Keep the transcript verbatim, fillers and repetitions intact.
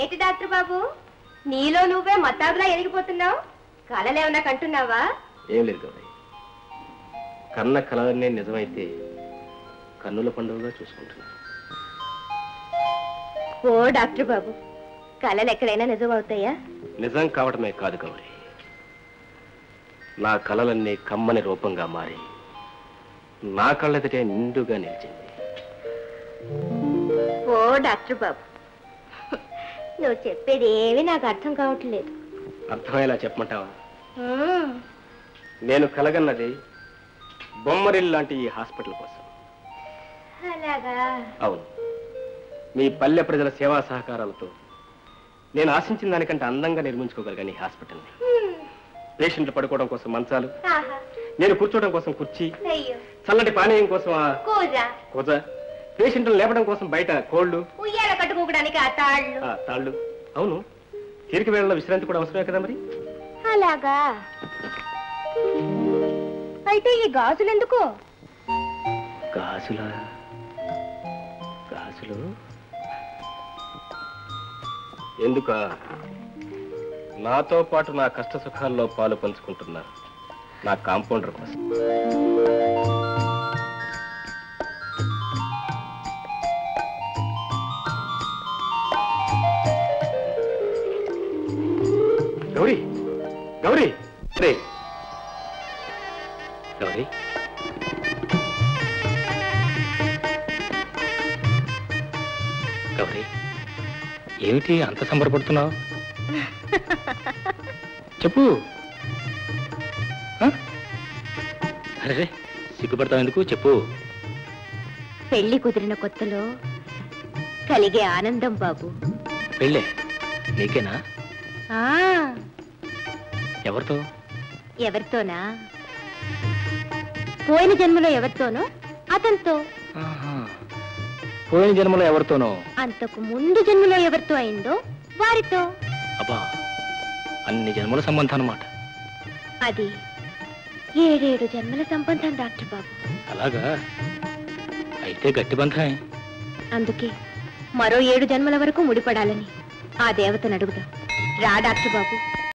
ఏంటి డాక్టర్ బాబు, నీలో నువ్వే మతాబులా ఎదిగిపోతున్నావు? కలలేమన్నా కంటున్నావా? ఏం లేదు గౌరీ, కన్న కలలనే నిజమైతే కన్నుల పండుగగా చూసుకుంటున్నాను. ఓ డాక్టర్ బాబు, కలలు ఎక్కడైనా నిజం అవుతాయా? నిజం కావటమే కాదు గౌరీ, నా కలలన్నీ కమ్మని రూపంగా మారి నా కళ్ళెదుటే నిండుగా నిలిచింది. ఓ డాక్టర్ బాబు, నువ్వు చెప్పేది ఏమీ నాకు అర్థం కావట్లేదు. అర్థమయ్యేలా చెప్పమంటావా? నేను కలగన్నది బొమ్మరిల్ లాంటి ఈ హాస్పిటల్ కోసం. అలాగా? అవును, మీ పల్లె ప్రజల సేవా సహకారాలతో నేను ఆశించిన దానికంటే అందంగా నిర్మించుకోగలిగాను ఈ హాస్పిటల్ని. పేషెంట్లు పడుకోవడం కోసం మంచాలు, నేను కూర్చోవడం కోసం కుర్చీ, చల్లటి పానీయం కోసం కూజ, పేషెంట్లు లేపడం కోసం బయట కోళ్లు, ఉయ్యాల కట్టుకోవడానికి ఆ తాళ్ళు. తాళ్ళు. అవును, తీరిక వేళలో విశ్రాంతి కూడా అవసరమే కదా మరి. అలాగా? అయితే ఈ గాజులు ఎందుకు? గాజులా? గాజులు ఎందుక? నాతో పాటు నా కష్ట సుఖాల్లో పాలు పంచుకుంటున్నా నా కాంపౌండర్ కోసం. గౌరీ, గౌరీ, రే గౌరీ, గౌరీ, ఏమిటి అంత సంబరపడుతున్నావు? చెప్పు. అరే సిగ్గుపడతావు ఎందుకు? చెప్పు. పెళ్లి కుదిరిన కొత్తలో కలిగే ఆనందం బాబు. పెళ్ళే నీకేనా? ఎవరితో? ఎవరితోనా? పోయిన జన్మలో ఎవరితోనో అతనితో. పోయిన జన్మలో ఎవరితోనో? అంతకు ముందు జన్మలో ఎవరితో అయిందో వారితో. అబ్బా, అన్ని జన్మల సంబంధం అన్నమాట. అది ఏడేడు జన్మల సంబంధం డాక్టర్ బాబు. అలాగా? అయితే గట్టి బంధమే. అందుకే మరో ఏడు జన్మల వరకు ముడిపడాలని ఆ దేవతను అడుగుదాం. రా డాక్టర్ బాబు.